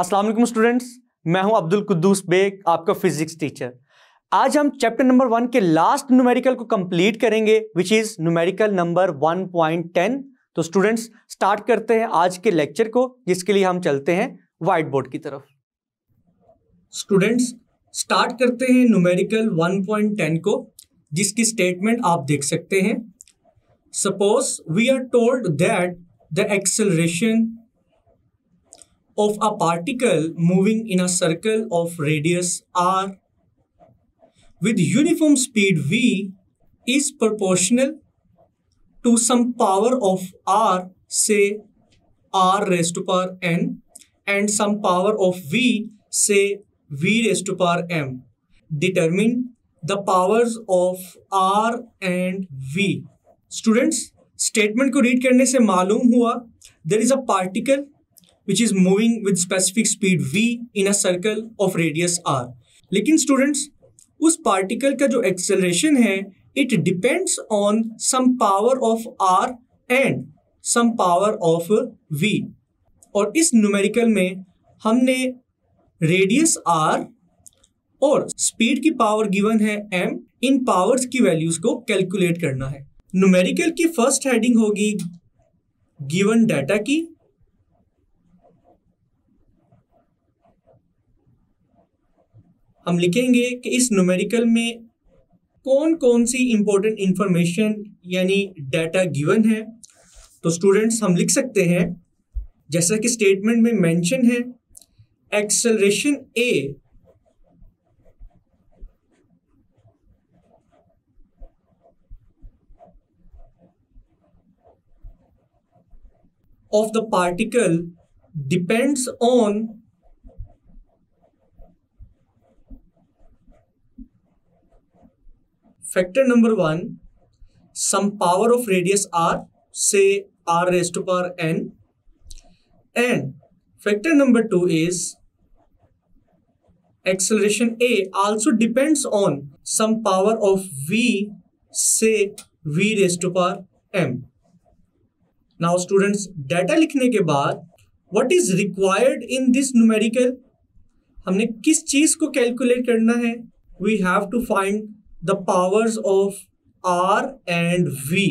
अस्सलाम वालेकुम स्टूडेंट्स, मैं हूं अब्दुल कुद्दूस बेग, आपका फिजिक्स टीचर। आज हम चैप्टर नंबर 1 के लास्ट न्यूमेरिकल को कंप्लीट करेंगे, विच इज न्यूमेरिकल नंबर 1.10। तो स्टूडेंट्स स्टार्ट करते हैं आज के लेक्चर को, जिसके लिए हम चलते हैं व्हाइट बोर्ड की तरफ। स्टूडेंट्स स्टार्ट करते हैं न्यूमेरिकल 1.10 को, जिसकी स्टेटमेंट आप देख सकते हैं। Suppose we are told that the acceleration of a particle moving in a circle of radius r with uniform speed v is proportional to some power of r, say r raised to power n, and some power of v, say v raised to power m. Determine the powers of r and v. Students, statement को read करने से मालूम हुआ there is a particle which is moving with specific speed v in a circle of radius r. लेकिन students उस particle का जो acceleration है it depends on some power of r and some power of v. और इस numerical में हमने radius r और स्पीड की पावर गिवन है m, इन पावर्स की वैल्यूज को कैलकुलेट करना है। न्यूमेरिकल की फर्स्ट हेडिंग होगी गिवन डाटा की, हम लिखेंगे कि इस न्यूमेरिकल में कौन कौन सी इंपॉर्टेंट इंफॉर्मेशन यानी डाटा गिवन है। तो स्टूडेंट्स हम लिख सकते हैं, जैसा कि स्टेटमेंट में मेंशन है, acceleration a of the particle depends on factor number 1, some power of radius r, say r raised to power n, and factor number 2 is acceleration a also depends on some power of v, say v raised to power m. Now students, data लिखने के बाद what is required in this numerical, हमने किस चीज को calculate करना है? We have to find the powers of r and v.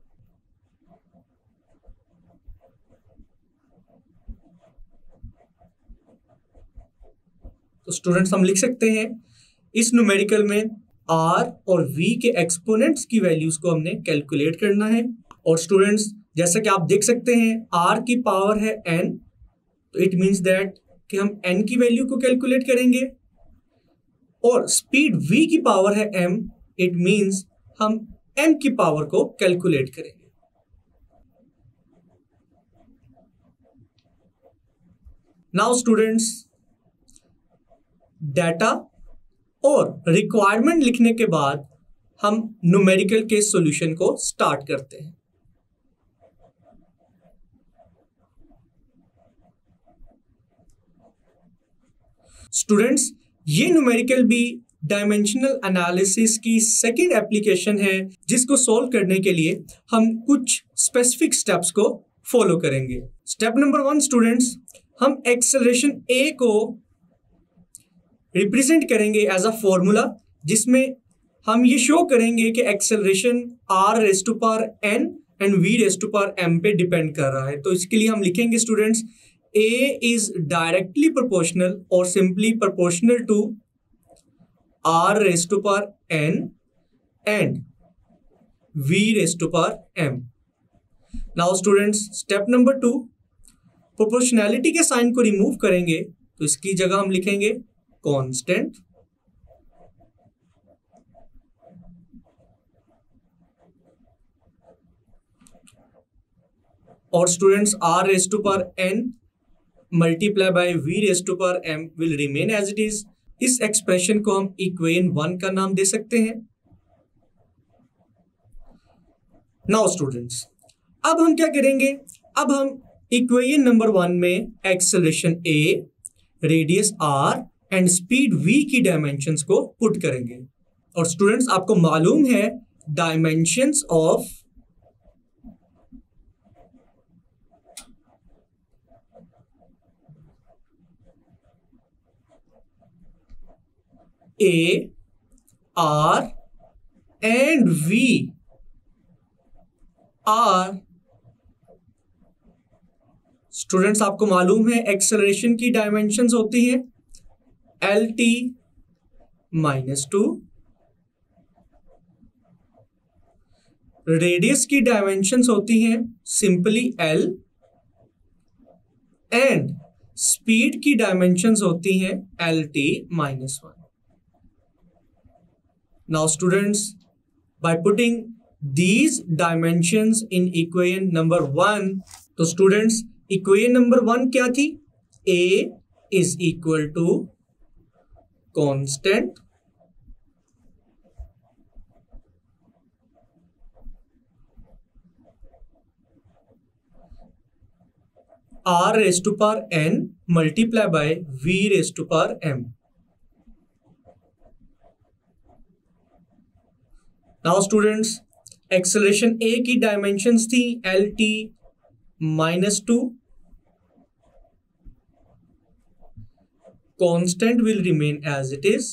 तो स्टूडेंट्स हम लिख सकते हैं, इस न्यूमेरिकल में r और v के एक्सपोनेंट्स की वैल्यूज को हमने कैलकुलेट करना है। और स्टूडेंट्स जैसा कि आप देख सकते हैं, r की पावर है n, तो इट मीन्स दैट कि हम n की वैल्यू को कैलकुलेट करेंगे, और स्पीड v की पावर है m, इट मीन्स हम m की पावर को कैलकुलेट करेंगे। नाउ स्टूडेंट्स, डाटा और रिक्वायरमेंट लिखने के बाद हम न्यूमेरिकल के सॉल्यूशन को स्टार्ट करते हैं। स्टूडेंट्स, ये न्यूमेरिकल भी डायमेंशनल एनालिसिस की सेकेंड एप्लीकेशन है, जिसको सॉल्व करने के लिए हम कुछ स्पेसिफिक स्टेप्स को फॉलो करेंगे। स्टेप नंबर 1 स्टूडेंट्स, हम एक्सेलरेशन ए को रिप्रेजेंट करेंगे एज अ फॉर्मूला, जिसमें हम ये शो करेंगे कि acceleration r raise to power n and v raise to power m पे डिपेंड कर रहा है। तो इसके लिए हम लिखेंगे students, a is directly proportional or simply proportional to r raised to power n and v raised to power m. Now students, step number 2, proportionality के साइन को रिमूव करेंगे, तो इसकी जगह हम लिखेंगे कांस्टेंट, और students r raised to power n multiply by v raise to power m will remain as it is. इस एक्सप्रेशन को हम इक्वेशन 1 का नाम दे सकते हैं। नाउ स्टूडेंट्स, अब हम क्या करेंगे, अब हम इक्वेशन नंबर 1 में acceleration a, radius r and speed v की डायमेंशंस को पुट करेंगे। और स्टूडेंट्स आपको मालूम है dimensions of A, R and V are, students आपको मालूम है एक्सेलरेशन की डायमेंशंस होती हैं LT -2, रेडियस की डायमेंशंस होती हैं सिंपली L एंड स्पीड की डायमेंशंस होती हैं LT -1. Now students, by putting these dimensions in equation number 1, तो students equation number 1 क्या थी? A is equal to constant R raised to power n multiply by V raised to power m. Now students, acceleration A की dimensions थी LT -2, constant will remain as it is,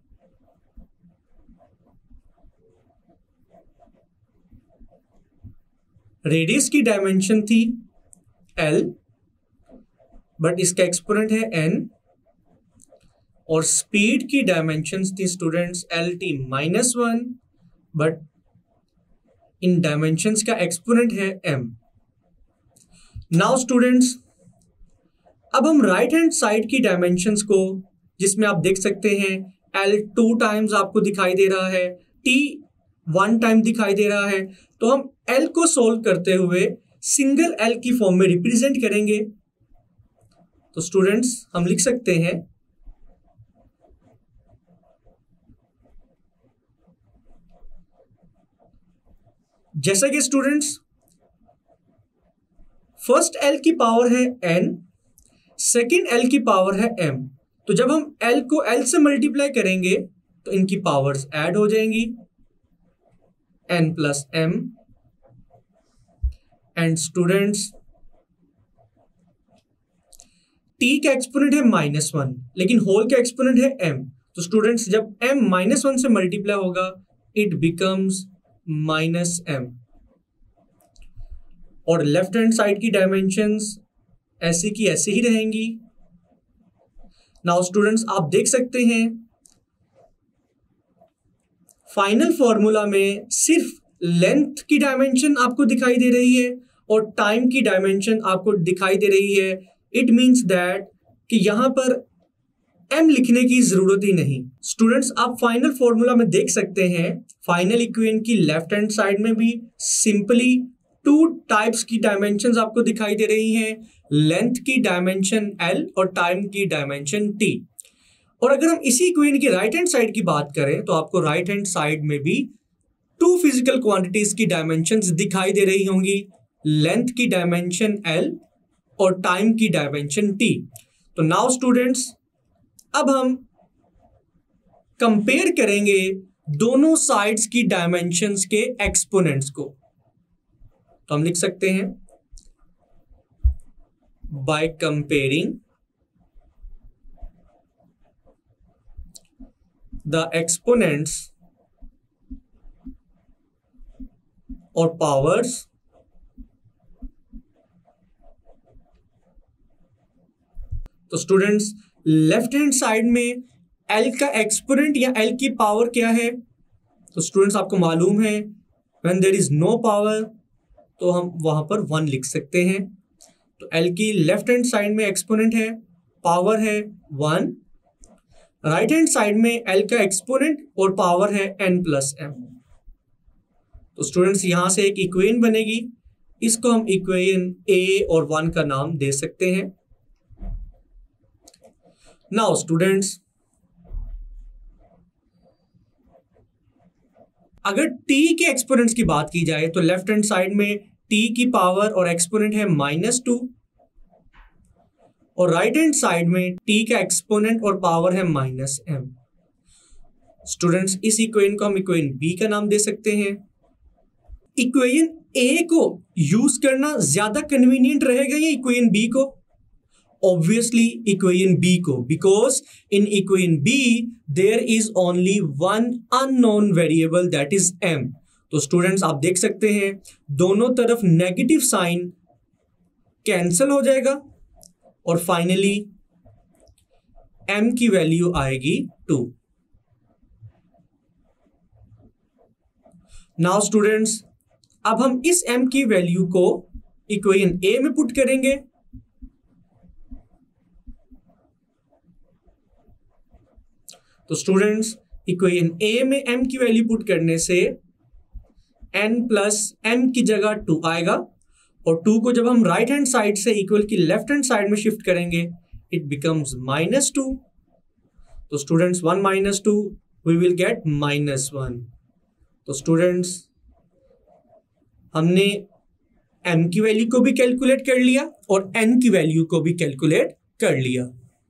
radius की dimension थी L but इसका exponent है n, और speed की dimensions थी students LT -1 but इन डायमेंशंस का एक्सपोनेंट है m. नाउ स्टूडेंट्स, अब हम राइट हैंड साइड की डायमेंशंस को, जिसमें आप देख सकते हैं L 2 टाइम्स आपको दिखाई दे रहा है, T 1 टाइम दिखाई दे रहा है, तो हम L को सोल्व करते हुए सिंगल L की फॉर्म में रिप्रेजेंट करेंगे. तो स्टूडेंट्स हम लिख सकते हैं जैसा कि स्टूडेंट्स फर्स्ट L की पावर है n, सेकेंड L की पावर है m. तो जब हम L को L से मल्टीप्लाई करेंगे तो इनकी पावर्स ऐड हो जाएंगी n plus m. And students t का एक्सपोनेंट है -1 लेकिन होल का एक्सपोनेंट है m. तो स्टूडेंट्स जब m -1 से मल्टीप्लाई होगा इट बिकम्स -m. और लेफ्ट हैंड साइड की डायमेंशंस ऐसी की ऐसी ही रहेंगी. नाउ स्टूडेंट्स आप देख सकते हैं फाइनल फॉर्मूला में सिर्फ लेंथ की डायमेंशन आपको दिखाई दे रही है और टाइम की डायमेंशन आपको दिखाई दे रही है. इट मीन्स दैट कि यहां पर m लिखने की जरूरत ही नहीं. स्टूडेंट्स आप फाइनल फॉर्मूला में देख सकते हैं फाइनल इक्वेशन की लेफ्ट हैंड साइड में भी सिंपली 2 टाइप्स की डायमेंशंस आपको दिखाई दे रही हैं, लेंथ की डायमेंशन L और टाइम की डायमेंशन T. और अगर हम इसी इक्वेशन की राइट हैंड साइड की बात करें तो आपको राइट हैंड साइड में भी 2 फिजिकल क्वांटिटीज की डायमेंशंस दिखाई दे रही होंगी, लेंथ की डायमेंशन L और टाइम की डायमेंशन T. तो नाउ स्टूडेंट्स अब हम कंपेयर करेंगे दोनों साइड्स की डायमेंशंस के एक्सपोनेंट्स को. तो हम लिख सकते हैं बाय कंपेयरिंग द एक्सपोनेंट्स और पावर्स तो स्टूडेंट्स लेफ्ट हैंड साइड में L का एक्सपोनेंट या L की पावर क्या है? तो स्टूडेंट्स आपको मालूम है when there is no power तो हम वहां पर 1 लिख सकते हैं. तो L की लेफ्ट हैंड साइड में एक्सपोनेंट है, पावर है 1. राइट हैंड साइड में L का एक्सपोनेंट और पावर है n प्लस m. तो स्टूडेंट्स यहां से एक इक्वेशन बनेगी, इसको हम इक्वेशन A और 1 का नाम दे सकते हैं. नाउ स्टूडेंट्स अगर t के एक्सपोनेंट्स की बात की जाए तो लेफ्ट हैंड साइड में t की पावर और एक्सपोनेंट है -2 और राइट हैंड साइड में t का एक्सपोनेंट और पावर है -m. स्टूडेंट्स इस इक्वेशन को हम इक्वेशन b का नाम दे सकते हैं. इक्वेशन a को यूज करना ज्यादा कन्वीनियंट रहेगा या इक्वेशन b को? ऑब्वियसली इक्वेशन बी को, because in equation B there is only one unknown variable that is m। तो स्टूडेंट्स आप देख सकते हैं दोनों तरफ नेगेटिव साइन कैंसिल हो जाएगा और फाइनली m की वैल्यू आएगी 2। नाउ स्टूडेंट्स अब हम इस m की वैल्यू को इक्वेशन a में पुट करेंगे। तो स्टूडेंट्स इक्वेशन a में m की वैल्यू पुट करने से n प्लस m की जगह 2 आएगा और 2 को जब हम राइट हैंड साइड से इक्वल की लेफ्ट हैंड साइड में शिफ्ट करेंगे इट बिकम्स -2। तो स्टूडेंट्स 1 - 2 वी विल गेट -1। तो स्टूडेंट्स हमने m की वैल्यू को भी कैलकुलेट कर लिया और n की वैल्यू को भी कैलकुलेट कर लिया।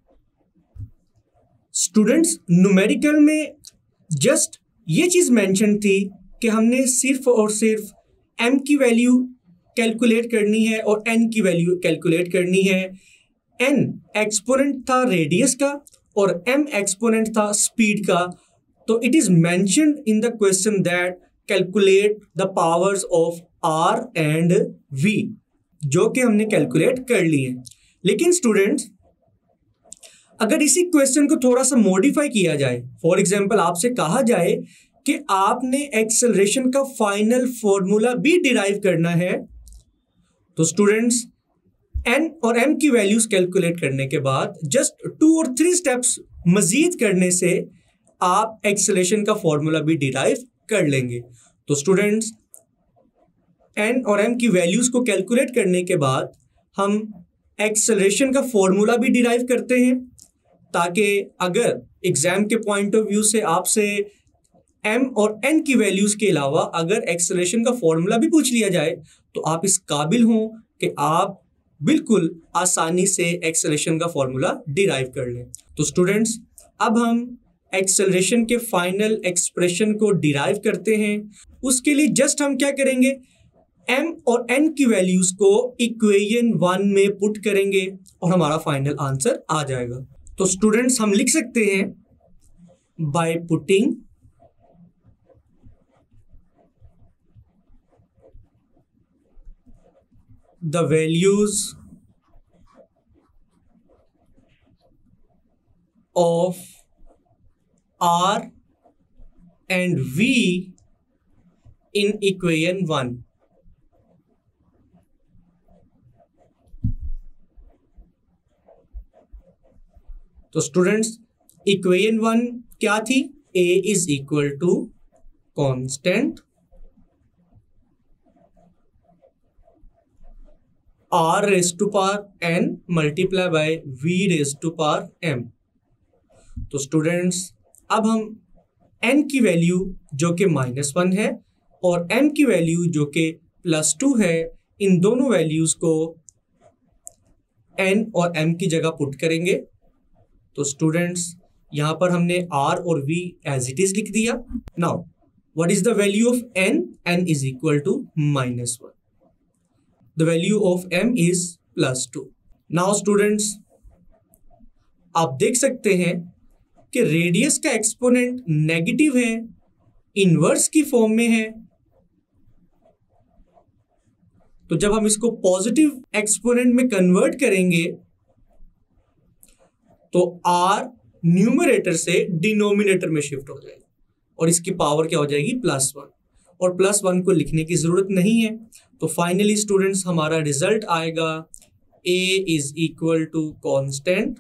स्टूडेंट्स न्यूमेरिकल में जस्ट ये चीज मेंशन थी कि हमने सिर्फ और सिर्फ m की वैल्यू कैलकुलेट करनी है और n की वैल्यू कैलकुलेट करनी है। n एक्सपोनेंट था रेडियस का और m एक्सपोनेंट था स्पीड का। तो it is mentioned in the question that calculate the powers of r and v, जो कि हमने कैलकुलेट कर ली है। लेकिन स्टूडेंट्स अगर इसी क्वेश्चन को थोड़ा सा मॉडिफाई किया जाए, फॉर एग्जांपल आपसे कहा जाए कि आपने एक्सेलरेशन का फाइनल फॉर्मूला भी डिराइव करना है, तो स्टूडेंट्स n और m की वैल्यूज कैलकुलेट करने के बाद जस्ट 2 और 3 स्टेप्स मजीद करने से आप एक्सेलरेशन का फॉर्मूला भी डिराइव कर लेंगे। तो स्टूडेंट्स n और m की वैल्यूज को कैलकुलेट करने के बाद हम एक्सेलरेशन का फॉर्मूला भी डिराइव करते हैं, ताकि अगर एग्जाम के पॉइंट ऑफ व्यू से आपसे m और n की वैल्यूज के अलावा अगर एक्सेलरेशन का फॉर्मूला भी पूछ लिया जाए तो आप इस काबिल हों कि आप बिल्कुल आसानी से एक्सेलरेशन का फॉर्मूला डिराइव कर लें। तो स्टूडेंट्स अब हम एक्सेलरेशन के फाइनल एक्सप्रेशन को डिराइव करते हैं। उसके लिए जस्ट हम क्या करेंगे, m और n की वैल्यूज को इक्वेशन 1 में पुट करेंगे और हमारा फाइनल आंसर आ जाएगा। तो स्टूडेंट्स हम लिख सकते हैं by putting the values of r and v in equation 1। तो स्टूडेंट्स इक्वेशन 1 क्या थी, a is equal to constant r raise to power n multiply by v raise to power m। तो स्टूडेंट्स अब हम n की value जो कि -1 है और m की वैल्यू जो कि +2 है, इन दोनों वैल्यूज को n और m की जगह पुट करेंगे। तो स्टूडेंट्स यहां पर हमने r और v एज इट इज लिख दिया। Now what is the value of n? n is equal to -1। The value of m is +2। Now students आप देख सकते हैं कि रेडियस का एक्सपोनेंट नेगेटिव है, इनवर्स की फॉर्म में है। तो जब हम इसको पॉजिटिव एक्सपोनेंट में कन्वर्ट करेंगे तो r न्यूमरेटर से डिनोमिनेटर में शिफ्ट हो जाएगा और इसकी पावर क्या हो जाएगी, +1, और +1 को लिखने की जरूरत नहीं है। तो फाइनली स्टूडेंट्स हमारा रिजल्ट आएगा a is equal to constant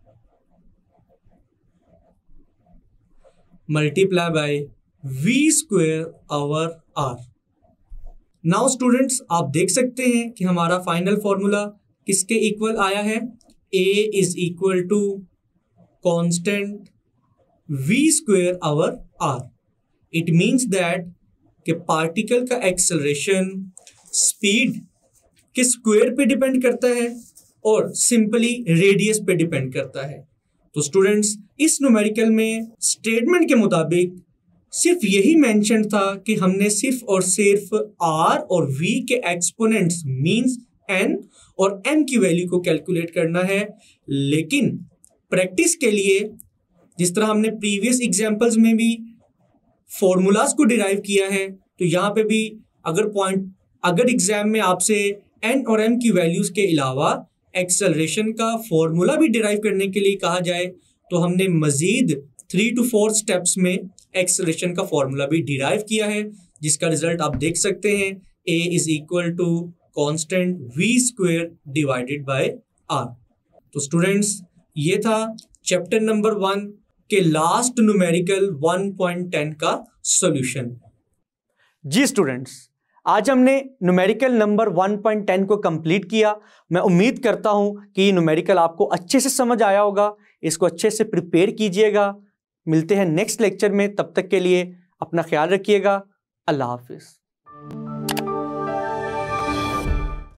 multiply by v square over r। Now students आप देख सकते हैं कि हमारा फाइनल फॉर्मूला किसके इक्वल आया है, a is equal to constant v square over r। It means that कि पार्टिकल का एक्सेलरेशन स्पीड के स्क्वायर पे डिपेंड करता है और सिंपली रेडियस पे डिपेंड करता है। तो स्टूडेंट्स इस न्यूमेरिकल में स्टेटमेंट के मुताबिक सिर्फ यही मेंशन था कि हमने सिर्फ और सिर्फ r और v के एक्सपोनेंट्स मींस n और m की वैल्यू को कैलकुलेट करना है। लेकिन प्रैक्टिस के लिए जिस तरह हमने प्रीवियस एग्जांपल्स में भी फॉर्मूलाज को डिराइव किया है, तो यहाँ पे भी अगर एग्जाम में आपसे n और m की वैल्यूज के अलावा एक्सेलरेशन का फॉर्मूला भी डिराइव करने के लिए कहा जाए, तो हमने मजीद 3 to 4 स्टेप्स में एक्सेलरेशन का फॉर्मूला भी डिराइव किया है, जिसका रिजल्ट आप देख सकते हैं। a is equal to constant v square divided by r। तो स्टूडेंट्स, ये था चैप्टर नंबर 1 के लास्ट न्यूमेरिकल 1.10 का सॉल्यूशन। जी स्टूडेंट्स, आज हमने न्यूमेरिकल नंबर 1.10 को कंप्लीट किया। मैं उम्मीद करता हूं कि ये न्यूमेरिकल आपको अच्छे से समझ आया होगा। इसको अच्छे से प्रिपेयर कीजिएगा। मिलते हैं नेक्स्ट लेक्चर में, तब तक के लिए अपना ख्याल रखिएगा। अल्लाह हाफिज़।